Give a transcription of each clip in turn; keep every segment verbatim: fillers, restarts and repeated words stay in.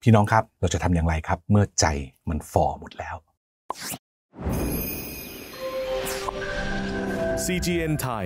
พี่น้องครับเราจะทำอย่างไรครับเมื่อใจมันฝ่อหมดแล้วซี จี เอ็น ไทย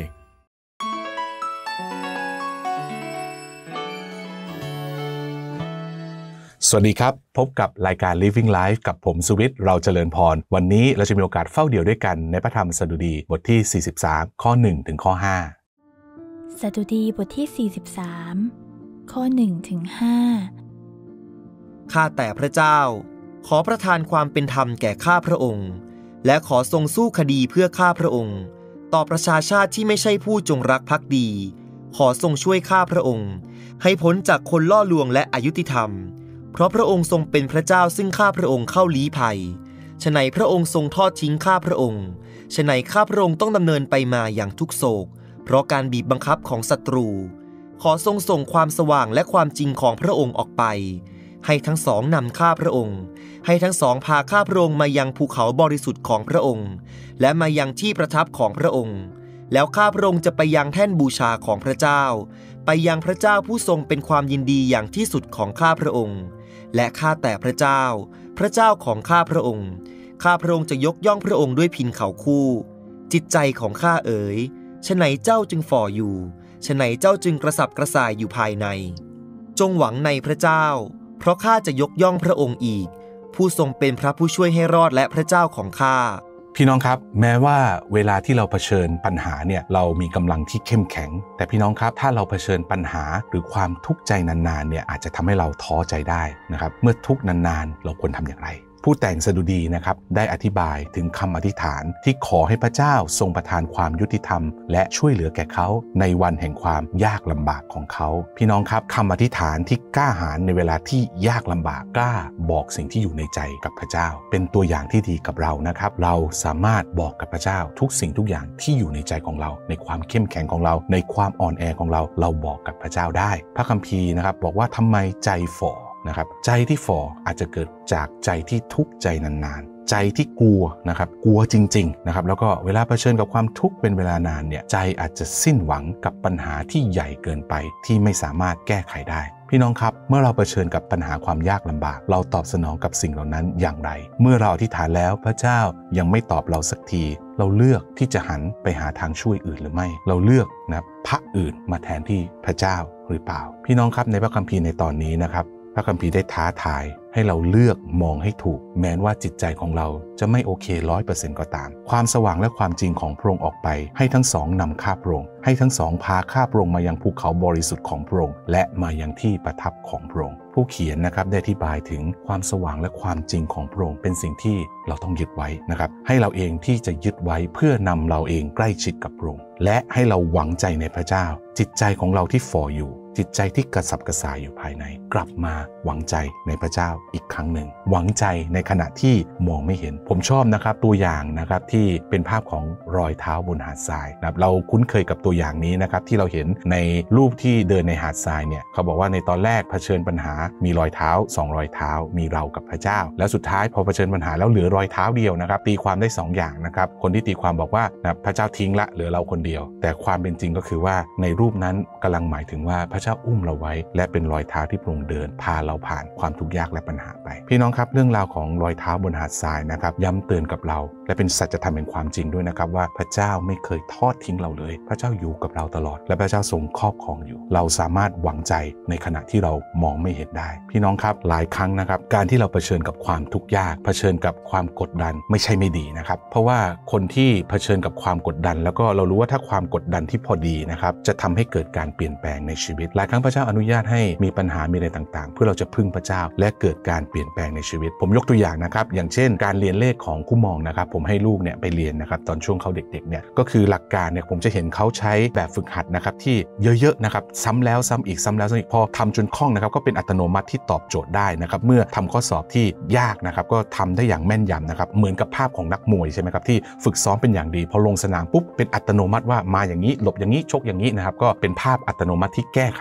สวัสดีครับพบกับรายการ Living Life กับผมสุวิทย์เราเจริญพรวันนี้เราจะมีโอกาสเฝ้าเดี่ยวด้วยกันในพระธรรมสดุดีบทที่สี่สิบสามข้อหนึ่งถึงข้อห้าสดุดีบทที่สี่สิบสามข้อหนึ่งถึงห้าข้าแต่พระเจ้าขอประทานความเป็นธรรมแก่ข้าพระองค์และขอทรงสู้คดีเพื่อข้าพระองค์ต่อประชาชาติที่ไม่ใช่ผู้จงรักภักดีขอทรงช่วยข้าพระองค์ให้พ้นจากคนล่อลวงและอยุติธรรมเพราะพระองค์ทรงเป็นพระเจ้าซึ่งข้าพระองค์เข้าลี้ภัยฉะไหนพระองค์ทรงทอดทิ้งข้าพระองค์ฉะไหนข้าพระองค์ต้องดำเนินไปมาอย่างทุกโศกเพราะการบีบบังคับของศัตรูขอทรงส่งความสว่างและความจริงของพระองค์ออกไปให้ทั้งสองนำข้าพระองค์ให้ทั้งสองพาข้าพระองค์มายังภูเขาบริสุทธิ์ของพระองค์และมายังที่ประทับของพระองค์แล้วข้าพระองค์จะไปยังแท่นบูชาของพระเจ้าไปยังพระเจ้าผู้ทรงเป็นความยินดีอย่างที่สุดของข้าพระองค์และข้าแต่พระเจ้าพระเจ้าของข้าพระองค์ข้าพระองค์จะยกย่องพระองค์ด้วยพินเขาคู่จิตใจของข้าเอ๋ยฉะไหนเจ้าจึงฝ่ออยู่ฉะไหนเจ้าจึงกระสับกระส่ายอยู่ภายในจงหวังในพระเจ้าเพราะข้าจะยกย่องพระองค์อีกผู้ทรงเป็นพระผู้ช่วยให้รอดและพระเจ้าของข้าพี่น้องครับแม้ว่าเวลาที่เราเผชิญปัญหาเนี่ยเรามีกำลังที่เข้มแข็งแต่พี่น้องครับถ้าเราเผชิญปัญหาหรือความทุกข์ใจนานๆเนี่ยอาจจะทำให้เราท้อใจได้นะครับเมื่อทุกข์นานๆเราควรทำอย่างไรผู้แต่งสดุดีนะครับได้อธิบายถึงคำอธิษฐานที่ขอให้พระเจ้าทรงประทานความยุติธรรมและช่วยเหลือแก่เขาในวันแห่งความยากลำบากของเขาพี่น้องครับคำอธิษฐานที่กล้าหาญในเวลาที่ยากลำบากกล้าบอกสิ่งที่อยู่ในใจกับพระเจ้าเป็นตัวอย่างที่ดีกับเรานะครับเราสามารถบอกกับพระเจ้าทุกสิ่งทุกอย่างที่อยู่ในใจของเราในความเข้มแข็งของเราในความอ่อนแอของเราเราบอกกับพระเจ้าได้พระคัมภีร์นะครับบอกว่าทำไมใจฝ่อนะครับใจที่ฝ่ออาจจะเกิดจากใจที่ทุกข์ใจนานๆใจที่กลัวนะครับกลัวจริงๆนะครับแล้วก็เวลาเผชิญกับความทุกข์เป็นเวลานานเนี่ยใจอาจจะสิ้นหวังกับปัญหาที่ใหญ่เกินไปที่ไม่สามารถแก้ไขได้พี่น้องครับเมื่อเราเผชิญกับปัญหาความยากลำบากเราตอบสนองกับสิ่งเหล่านั้นอย่างไรเมื่อเราอธิษฐานแล้วพระเจ้ายังไม่ตอบเราสักทีเราเลือกที่จะหันไปหาทางช่วยอื่นหรือไม่เราเลือกนะพระอื่นมาแทนที่พระเจ้าหรือเปล่าพี่น้องครับในพระคัมภีร์ในตอนนี้นะครับพระคัมภีร์ได้ท้าทายให้เราเลือกมองให้ถูกแม้ว่าจิตใจของเราจะไม่โอเค ร้อยเปอร์เซ็นต์ ก็ตามความสว่างและความจริงของพระองค์ออกไปให้ทั้งสองนำข้าพระองค์ให้ทั้งสองพาข้าพระองค์มายังภูเขาบริสุทธิ์ของพระองค์และมายังที่ประทับของพระองค์ผู้เขียนนะครับได้อธิบายถึงความสว่างและความจริงของพระองค์เป็นสิ่งที่เราต้องยึดไว้นะครับให้เราเองที่จะยึดไว้เพื่อนำเราเองใกล้ชิดกับพระองค์และให้เราหวังใจในพระเจ้าจิตใจของเราที่ฝ่ออยู่จิตใจที่กระสับกระส่ายอยู่ภายในกลับมาหวังใจในพระเจ้าอีกครั้งหนึ่งหวังใจในขณะที่มองไม่เห็นผมชอบนะครับตัวอย่างนะครับที่เป็นภาพของรอยเท้าบนหาดทรายนะครับเราคุ้นเคยกับตัวอย่างนี้นะครับที่เราเห็นในรูปที่เดินในหาดทรายเนี่ยเขาบอกว่าในตอนแรกเผชิญปัญหามีรอยเท้าสองรอยเท้ามีเรากับพระเจ้าแล้วสุดท้ายพอเผชิญปัญหาแล้วเหลือรอยเท้าเดียวนะครับตีความได้สองอย่างนะครับคนที่ตีความบอกว่านะพระเจ้าทิ้งละเหลือเราคนเดียวแต่ความเป็นจริงก็คือว่าในรูปนั้นกำลังหมายถึงว่าพระเจ้าอุ้มเราไว้และเป็นรอยเท้าที่พระองค์เดินพาเราผ่านความทุกข์ยากและปัญหาไปพี่น้องครับเรื่องราวของรอยเท้าบนหาดทรายนะครับย้ำเตือนกับเราและเป็นสัจธรรมแห่งความจริงด้วยนะครับว่าพระเจ้าไม่เคยทอดทิ้งเราเลยพระเจ้าอยู่กับเราตลอดและพระเจ้าทรงครอบครองอยู่เราสามารถหวังใจในขณะที่เรามองไม่เห็นได้พี่น้องครับหลายครั้งนะครับการที่เราเผชิญกับความทุกข์ยากเผชิญกับความกดดันไม่ใช่ไม่ดีนะครับเพราะว่าคนที่เผชิญกับความกดดันแล้วก็เรารู้ว่าถ้าความกดดันที่พอดีนะครับจะทำให้เกิดการเปลี่ยนแปลงในชีวิตหลายครั้งพระเจ้าอนุญาตให้มีปัญหามีอะไรต่างๆเพื่อเราจะพึ่งพระเจ้าและเกิดการเปลี่ยนแปลงในชีวิตผมยกตัวอย่างนะครับอย่างเช่นการเรียนเลขของครูมองนะครับผมให้ลูกเนี่ยไปเรียนนะครับตอนช่วงเขาเด็กๆเนี่ยก็คือหลักการเนี่ยผมจะเห็นเขาใช้แบบฝึกหัดนะครับที่เยอะๆนะครับซ้ำแล้วซ้ำอีกซ้ำแล้วซ้ำอีกพอทำจนคล่องนะครับก็เป็นอัตโนมัติที่ตอบโจทย์ได้นะครับเมื่อทำข้อสอบที่ยากนะครับก็ทำได้อย่างแม่นยำนะครับเหมือนกับภาพของนักมวยใช่ไหมครับที่ฝึกซ้อมเป็นอย่างดีพอลงสนามปุ๊บเป็นอัตโนมัติว่ามาอย่างนี้หลบอย่างนี้ชกอย่างนี้นะครับก็เป็นภาพอัตโนมัติที่แก้ไข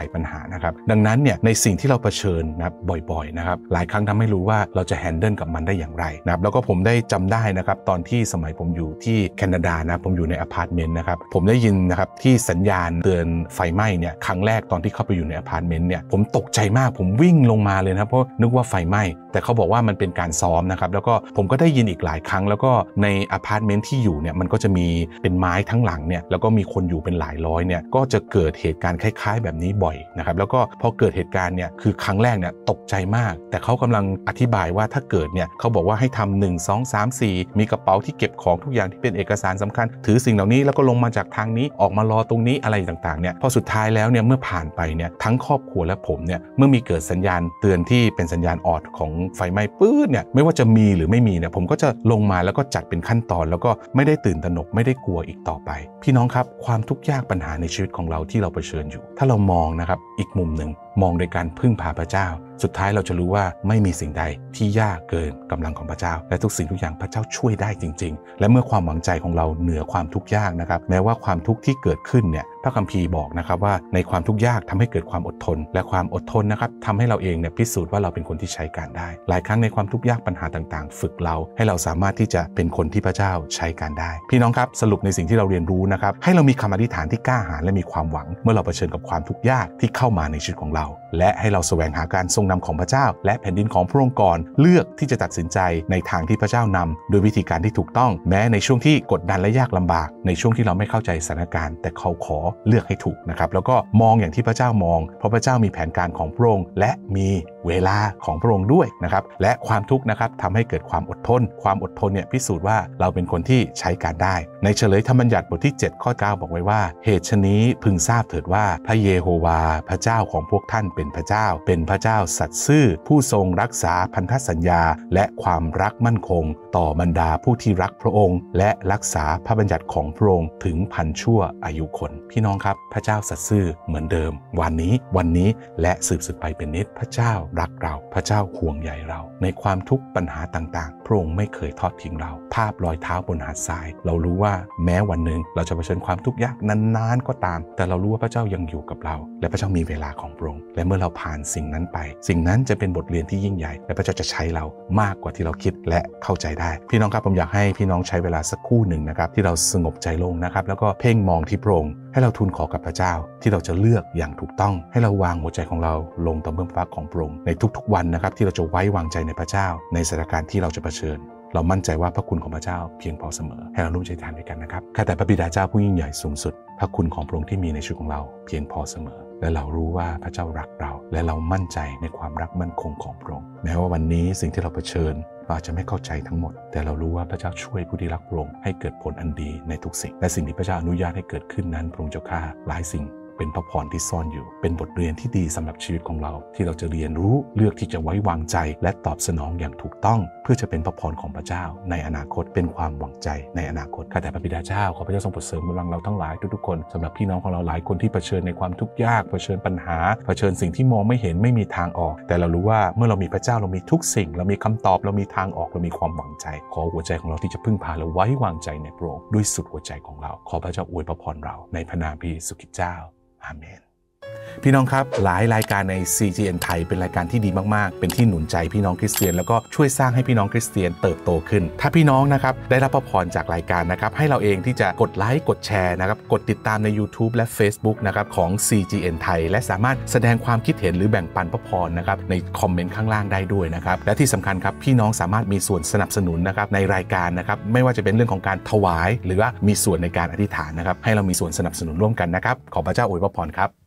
ปัญหานะครับดังนั้นเนี่ยในสิ่งที่เราเผชิญนะครับบ่อยๆนะครับหลายครั้งทำให้รู้ว่าเราจะแฮนเดิลกับมันได้อย่างไรนะครับแล้วก็ผมได้จำได้นะครับตอนที่สมัยผมอยู่ที่แคนาดานะผมอยู่ในอพาร์ตเมนต์นะครับผมได้ยินนะครับที่สัญญาณเตือนไฟไหม้เนี่ยครั้งแรกตอนที่เข้าไปอยู่ในอพาร์ตเมนต์เนี่ยผมตกใจมากผมวิ่งลงมาเลยนะเพราะนึกว่าไฟไหม้แต่เขาบอกว่ามันเป็นการซ้อมนะครับแล้วก็ผมก็ได้ยินอีกหลายครั้งแล้วก็ในอพาร์ตเมนต์ที่อยู่เนี่ยมันก็จะมีเป็นไม้ทั้งหลังเนี่ยแล้วก็มีคนอยู่เป็นหลายร้อยเนี่ยก็จะเกิดเหตุการณ์คล้ายๆแบบนี้บ่อยนะครับแล้วก็พอเกิดเหตุการณ์เนี่ยคือครั้งแรกเนี่ยตกใจมากแต่เขากำลังอธิบายว่าถ้าเกิดเนี่ยเขาบอกว่าให้ทำหนึ่ง สอง สาม สี่มีกระเป๋าที่เก็บของทุกอย่างที่เป็นเอกสารสำคัญถือสิ่งเหล่านี้แล้วก็ลงมาจากทางนี้ออกมารอตรงนี้อะไรต่างๆเนี่ยพอสุดท้ายแล้วเนี่ยเมื่อผ่านไปเนี่ยทั้งครอบครัวและผมเนี่ยเมื่อมีเกิดสัญญาณเตือนที่เป็นสัญญาณออดของไฟไหม้ปื้ดเนี่ยไม่ว่าจะมีหรือไม่มีเนี่ยผมก็จะลงมาแล้วก็จัดเป็นขั้นตอนแล้วก็ไม่ได้ตื่นตระหนกไม่ได้กลัวอีกต่อไปพี่น้องครับความทุกข์ยากปัญหาในชีวิตของเราที่เราเผชิญอยู่ถ้าเรามองนะครับอีกมุมหนึ่งมองโดยการพึ่งพาพระเจ้าสุดท้ายเราจะรู้ว่าไม่มีสิ่งใดที่ยากเกินกำลังของพระเจ้าและทุกสิ่งทุกอย่างพระเจ้าช่วยได้จริงๆและเมื่อความหวังใจของเราเหนือความทุกข์ยากนะครับแม้ว่าความทุกข์ที่เกิดขึ้นเนี่ยพระคัมภีร์บอกนะครับว่าในความทุกข์ยากทำให้เกิดความอดทนและความอดทนนะครับทำให้เราเองเนี่ยพิสูจน์ว่าเราเป็นคนที่ใช้การได้หลายครั้งในความทุกข์ยากปัญหาต่างๆฝึกเราให้เราสามารถที่จะเป็นคนที่พระเจ้าใช้การได้พี่น้องครับสรุปในสิ่งที่เราเรียนรู้นะครับให้เรามีคำอธิษฐานที่กล้าหาญและมีความหวังเมื่อเราเผชิญกับความทุกข์ยากที่เข้ามาในชีวิตของเราและให้เราแสวงหาการทรงนำของพระเจ้าและแผ่นดินของพระองค์ก่อนเลือกที่จะตัดสินใจในทางที่พระเจ้านำโดยวิธีการที่ถูกต้องแม้ในช่วงที่กดดันและยากลำบากในช่วงที่เราไม่เข้าใจสถานการณ์แต่เขาขอเลือกให้ถูกนะครับแล้วก็มองอย่างที่พระเจ้ามองเพราะพระเจ้ามีแผนการของพระองค์และมีเวลาของพระองค์ด้วยนะครับและความทุกข์นะครับทำให้เกิดความอดทนความอดทนเนี่ยพิสูจน์ว่าเราเป็นคนที่ใช้การได้ในเฉลยธรรมบัญญัติบทที่เจ็ดข้อเก้าบอกไว้ว่าเหตุฉะนี้พึงทราบเถิดว่าพระเยโฮวาพระเจ้าของพวกท่านเป็นพระเจ้าเป็นพระเจ้าสัตย์ซื่อผู้ทรงรักษาพันธสัญญาและความรักมั่นคงต่อบรรดาผู้ที่รักพระองค์และรักษาพระบัญญัติของพระองค์ถึงพันชั่วอายุคนพี่น้องครับพระเจ้าสัตย์ซื่อเหมือนเดิมวันนี้วันนี้และสืบสืบไปเป็นนิจพระเจ้ารักเราพระเจ้าห่วงใยเราในความทุกข์ปัญหาต่างๆพระองค์ไม่เคยทอดทิ้งเราภาพรอยเท้าบนหาดทรายเรารู้ว่าแม้วันหนึ่งเราจะเผชิญความทุกข์ยากนานๆก็ตามแต่เรารู้ว่าพระเจ้ายังอยู่กับเราและพระเจ้ามีเวลาของพระองค์และเมื่อเราผ่านสิ่งนั้นไปสิ่งนั้นจะเป็นบทเรียนที่ยิ่งใหญ่และพระเจ้าจะใช้เรามากกว่าที่เราคิดและเข้าใจได้พี่น้องครับผมอยากให้พี่น้องใช้เวลาสักครู่หนึ่งนะครับที่เราสงบใจลงนะครับแล้วก็เพ่งมองที่พระองค์ให้เราทูลขอกับพระเจ้าที่เราจะเลือกอย่างถูกต้องให้เราวางหัวใจของเราลงต่อเบื้องพระพักของพระองค์ในทุกๆวันนะครับที่เราจะไว้วางใจในพระเจ้าในสถานการณ์ที่เราจะเผชิญเรามั่นใจว่าพระคุณของพระเจ้าเพียงพอเสมอให้เราร่วมใจทานด้วยกันนะครับข้าแต่พระบิดาเจ้าผู้ยิ่งใหญ่สูงสุดพระคุณของพระองค์ที่มีในชีวิตของเราเพียงพอเสมอและเรารู้ว่าพระเจ้ารักเราและเรามั่นใจในความรักมั่นคงของพระองค์แม้ว่าวันนี้สิ่งที่เราเผชิญเราอาจจะไม่เข้าใจทั้งหมดแต่เรารู้ว่าพระเจ้าช่วยผู้ที่รักพระองค์ให้เกิดผลอันดีในทุกสิ่งและสิ่งที่พระเจ้าอนุญาตให้เกิดขึ้นนั้นพระองค์เจ้าข้าหลายสิ่งเป็นพระพรที่ซ่อนอยู่เป็นบทเรียนที่ดีสำหรับชีวิตของเราที่เราจะเรียนรู้เลือกที่จะไว้วางใจและตอบสนองอย่างถูกต้องเพื่อจะเป็นพระพรของพระเจ้าในอนาคตเป็นความหวังใจในอนาคตข้าแต่พระบิดาเจ้าขอพระเจ้าทรงโปรดเสริมกำลังเราทั้งหลายทุกๆคนสำหรับพี่น้องของเราหลายคนที่เผชิญในความทุกข์ยากเผชิญปัญหาเผชิญสิ่งที่มองไม่เห็นไม่มีทางออกแต่เรารู้ว่าเมื่อเรามีพระเจ้าเรามีทุกสิ่งเรามีคำตอบเรามีทางออกเรามีความหวังใจขอหัวใจของเราที่จะพึ่งพาและไว้วางใจในพระองค์ด้วยสุดหัวใจของเราขอพระเจ้าอวยพรเราในพระนามพระเยซูคริสต์เจ้าอาเมนพี่น้องครับหลายรายการใน ซี จี เอ็น ไทยเป็นรายการที่ดีมากๆเป็นที่หนุนใจพี่น้องคริสเตียนแล้วก็ช่วยสร้างให้พี่น้องคริสเตียนเติบโตขึ้นถ้าพี่น้องนะครับได้รับพระพรจากรายการนะครับให้เราเองที่จะกดไลค์กดแชร์นะครับกดติดตามใน YouTube และ Facebook นะครับของ ซี จี เอ็น ไทยและสามารถแสดงความคิดเห็นหรือแบ่งปันพระพรนะครับในคอมเมนต์ข้างล่างได้ด้วยนะครับและที่สำคัญครับพี่น้องสามารถมีส่วนสนับสนุนนะครับในรายการนะครับไม่ว่าจะเป็นเรื่องของการถวายหรือว่ามีส่วนในการอธิษฐานนะครับให้เรามีส่วนสนับสนุนร่วมกันนะครับขอพระเจ้าอวยพรครับ